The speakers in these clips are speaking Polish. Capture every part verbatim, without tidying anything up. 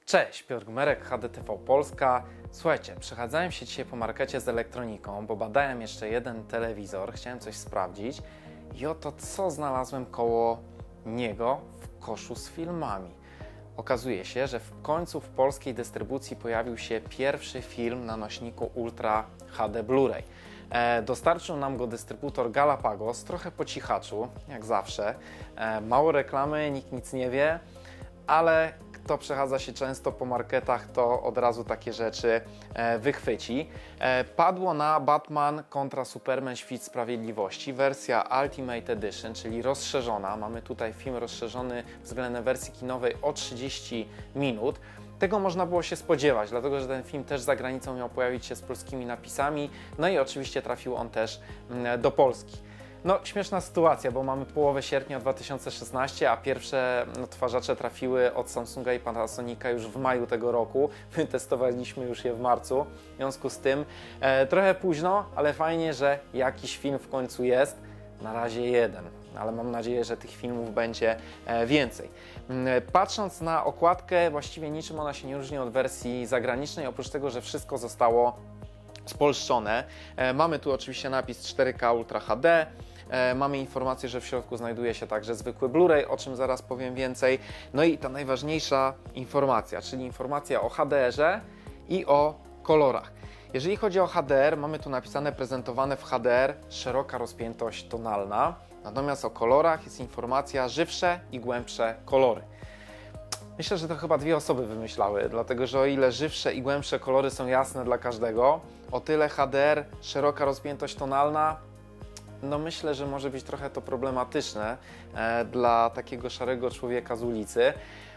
Cześć, Piotr Gmerek, H D T V Polska. Słuchajcie, przechadzałem się dzisiaj po markecie z elektroniką, bo badałem jeszcze jeden telewizor, chciałem coś sprawdzić i oto co znalazłem koło niego w koszu z filmami. Okazuje się, że w końcu w polskiej dystrybucji pojawił się pierwszy film na nośniku Ultra H D Blu-ray. E, dostarczył nam go dystrybutor Galapagos, trochę po cichaczu, jak zawsze. E, mało reklamy, nikt nic nie wie, ale kto przechadza się często po marketach, to od razu takie rzeczy e, wychwyci. E, padło na Batman kontra Superman Świt Sprawiedliwości, wersja Ultimate Edition, czyli rozszerzona. Mamy tutaj film rozszerzony względem wersji kinowej o trzydzieści minut. Tego można było się spodziewać, dlatego że ten film też za granicą miał pojawić się z polskimi napisami, no i oczywiście trafił on też mm, do Polski. No, śmieszna sytuacja, bo mamy połowę sierpnia dwa tysiące szesnastego, a pierwsze odtwarzacze trafiły od Samsunga i Panasonica już w maju tego roku. My testowaliśmy już je w marcu, w związku z tym e, trochę późno, ale fajnie, że jakiś film w końcu jest. Na razie jeden, ale mam nadzieję, że tych filmów będzie e, więcej. E, patrząc na okładkę, właściwie niczym ona się nie różni od wersji zagranicznej, oprócz tego, że wszystko zostało spolszczone. E, mamy tu oczywiście napis cztery K Ultra H D. E, mamy informację, że w środku znajduje się także zwykły Blu-ray, o czym zaraz powiem więcej. No i ta najważniejsza informacja, czyli informacja o H D R-ze i o kolorach. Jeżeli chodzi o H D R, mamy tu napisane prezentowane w H D R szeroka rozpiętość tonalna, natomiast o kolorach jest informacja żywsze i głębsze kolory. Myślę, że to chyba dwie osoby wymyślały, dlatego że o ile żywsze i głębsze kolory są jasne dla każdego, o tyle H D R, szeroka rozpiętość tonalna, no myślę, że może być trochę to problematyczne e, dla takiego szarego człowieka z ulicy.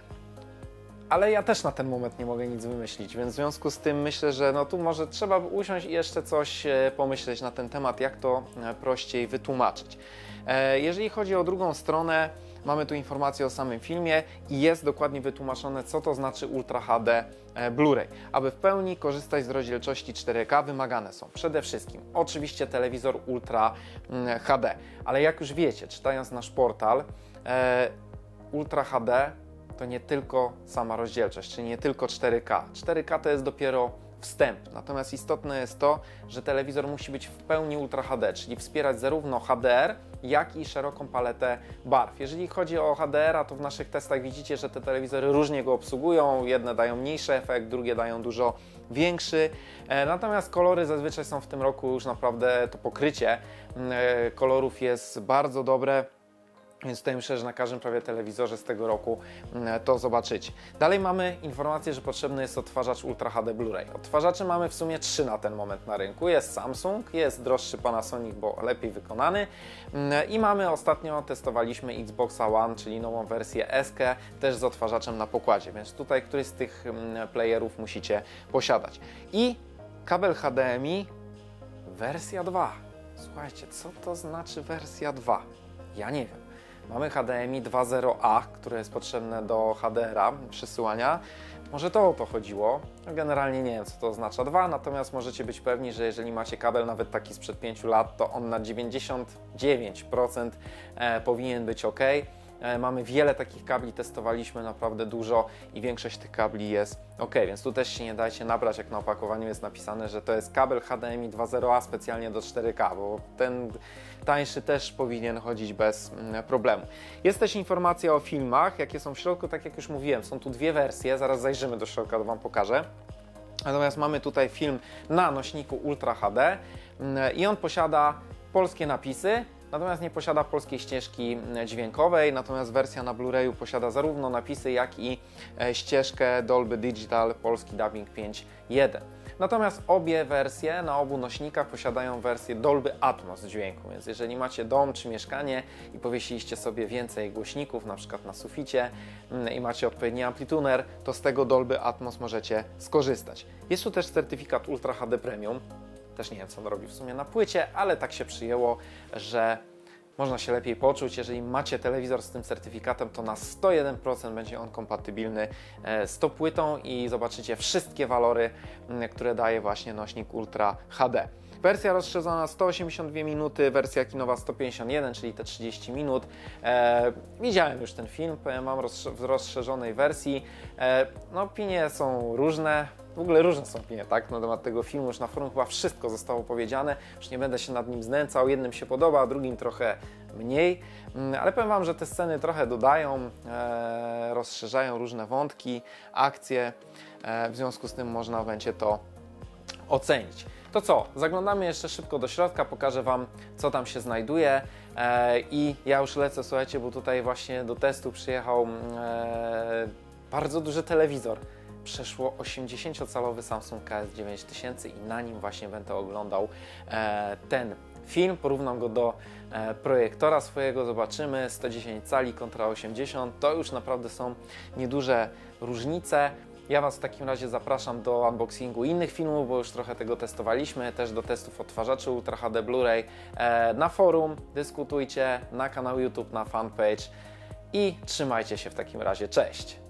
Ale ja też na ten moment nie mogę nic wymyślić, więc w związku z tym myślę, że no tu może trzeba usiąść i jeszcze coś e, pomyśleć na ten temat, jak to e, prościej wytłumaczyć. E, jeżeli chodzi o drugą stronę, mamy tu informację o samym filmie i jest dokładnie wytłumaczone, co to znaczy Ultra H D Blu-ray. Aby w pełni korzystać z rozdzielczości cztery K wymagane są przede wszystkim oczywiście telewizor Ultra H D, ale jak już wiecie, czytając nasz portal, e, Ultra H D to nie tylko sama rozdzielczość, czyli nie tylko cztery K. cztery K to jest dopiero wstęp, natomiast istotne jest to, że telewizor musi być w pełni Ultra H D, czyli wspierać zarówno H D R, jak i szeroką paletę barw. Jeżeli chodzi o H D R, to w naszych testach widzicie, że te telewizory różnie go obsługują, jedne dają mniejszy efekt, drugie dają dużo większy, e, natomiast kolory zazwyczaj są w tym roku już naprawdę, to pokrycie e, kolorów jest bardzo dobre. Więc tutaj myślę, że na każdym prawie telewizorze z tego roku to zobaczycie. Dalej mamy informację, że potrzebny jest odtwarzacz Ultra H D Blu-ray. Odtwarzaczy mamy w sumie trzy na ten moment na rynku. Jest Samsung, jest droższy Panasonic, bo lepiej wykonany. I mamy ostatnio, testowaliśmy Xboxa One, czyli nową wersję S K, też z odtwarzaczem na pokładzie. Więc tutaj któryś z tych playerów musicie posiadać. I kabel H D M I wersja dwa. Słuchajcie, co to znaczy wersja dwa? Ja nie wiem. Mamy H D M I dwa zero A, które jest potrzebne do H D R-a, przesyłania. Może to o to chodziło. Generalnie nie wiem, co to oznacza dwa, natomiast możecie być pewni, że jeżeli macie kabel nawet taki sprzed pięciu lat, to on na dziewięćdziesiąt dziewięć procent e, powinien być ok. E, mamy wiele takich kabli, testowaliśmy naprawdę dużo i większość tych kabli jest ok, więc tu też się nie dajcie nabrać, jak na opakowaniu jest napisane, że to jest kabel H D M I dwa zero A specjalnie do cztery K, bo ten tańszy też powinien chodzić bez problemu. Jest też informacja o filmach, jakie są w środku, tak jak już mówiłem, są tu dwie wersje, zaraz zajrzymy do środka, to Wam pokażę. Natomiast mamy tutaj film na nośniku Ultra H D i on posiada polskie napisy, natomiast nie posiada polskiej ścieżki dźwiękowej, natomiast wersja na Blu-rayu posiada zarówno napisy, jak i ścieżkę Dolby Digital polski dubbing pięć jeden. Natomiast obie wersje na obu nośnikach posiadają wersję Dolby Atmos dźwięku, więc jeżeli macie dom czy mieszkanie i powiesiliście sobie więcej głośników, na przykład na suficie i macie odpowiedni amplituner, to z tego Dolby Atmos możecie skorzystać. Jest tu też certyfikat Ultra H D Premium. Też nie wiem, co on robi w sumie na płycie, ale tak się przyjęło, że można się lepiej poczuć. Jeżeli macie telewizor z tym certyfikatem, to na sto jeden procent będzie on kompatybilny z tą płytą i zobaczycie wszystkie walory, które daje właśnie nośnik Ultra H D. Wersja rozszerzona sto osiemdziesiąt dwie minuty, wersja kinowa sto pięćdziesiąt jeden, czyli te trzydzieści minut. E, widziałem już ten film, mam rozsz w rozszerzonej wersji. E, no opinie są różne. W ogóle różne są opinie, tak, na temat tego filmu. Już na forum chyba wszystko zostało powiedziane. Już nie będę się nad nim znęcał. Jednym się podoba, drugim trochę mniej. Ale powiem Wam, że te sceny trochę dodają, e, rozszerzają różne wątki, akcje. E, w związku z tym można będzie to ocenić. To co? Zaglądamy jeszcze szybko do środka, pokażę Wam, co tam się znajduje. E, I ja już lecę, słuchajcie, bo tutaj właśnie do testu przyjechał e, bardzo duży telewizor. Przeszło osiemdziesięciocalowy Samsung K S dziewięć tysięcy i na nim właśnie będę oglądał e, ten film. Porównam go do e, projektora swojego, zobaczymy. sto dziesięć cali kontra osiemdziesiąt, to już naprawdę są nieduże różnice. Ja Was w takim razie zapraszam do unboxingu innych filmów, bo już trochę tego testowaliśmy, też do testów odtwarzaczy Ultra H D Blu-ray e, na forum, dyskutujcie, na kanał YouTube, na fanpage i trzymajcie się w takim razie, cześć!